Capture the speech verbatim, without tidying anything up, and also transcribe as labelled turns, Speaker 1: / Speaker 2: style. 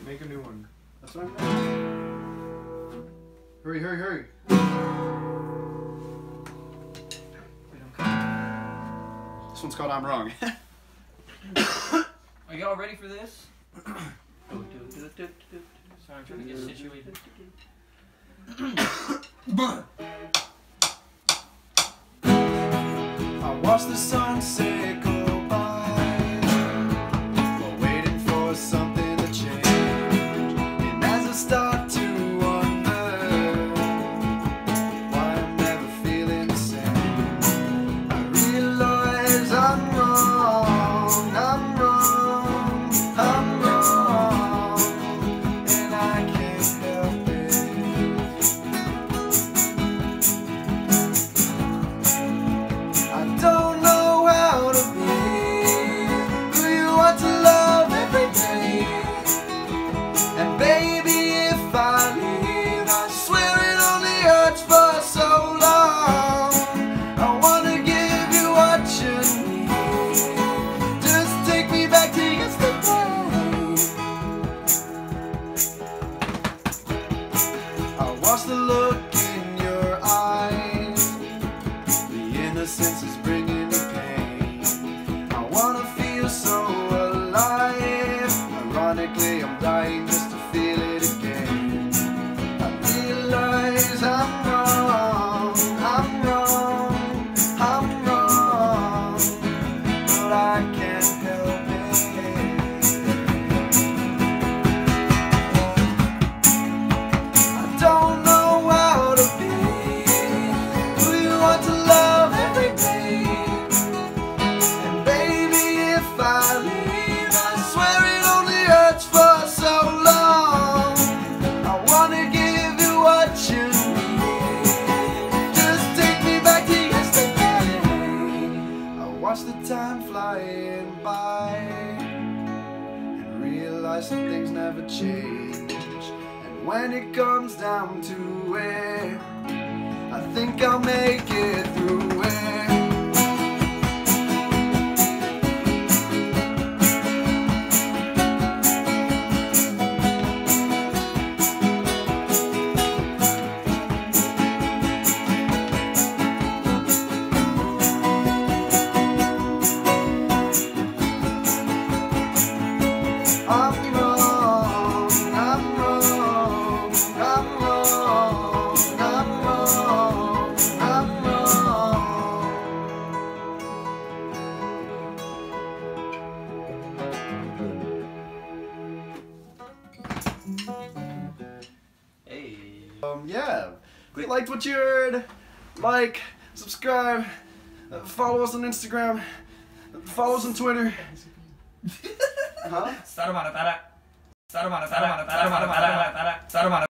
Speaker 1: Make a new one.
Speaker 2: That's what I'm doing. Hurry, hurry, hurry. This one's called I'm Wrong.
Speaker 3: Are y'all ready for this? Sorry, I'm trying to get situated.
Speaker 2: I watch the sunset go by while waiting for something to change. And as I start to wonder why I'm never feeling the same, I realize I'm wrong, I'm wrong, I'm wrong, and I can't help it. I don't know how to be who you want to love every day. And baby, if I leave, I swear it only hurts for so long. I wanna give you what you need. Just take me back to yesterday. I watch the look in your eyes. The innocence is bringing me pain. I wanna feel so alive. Ironically, I'm dying just to feel it again. I realize I'm wrong, I'm wrong, I'm wrong, but I can't help it. I don't know how to be who you want to love every day. And baby, if I leave, I swear it only hurts for so long. I wanna give you what you need. Just take me back to yesterday. I watch the time flying by and realize some things never change. And when it comes down to it, I think I'll make it through it. I'm wrong, I'm wrong, I'm wrong, I'm wrong, I'm wrong.
Speaker 3: Hey.
Speaker 2: Um, yeah, if you liked what you heard, like, subscribe, uh, follow us on Instagram, uh, follow us on Twitter. Huh?
Speaker 3: Sarumana tara. Sarumana tara. Sarumana tara. Sarumana tara.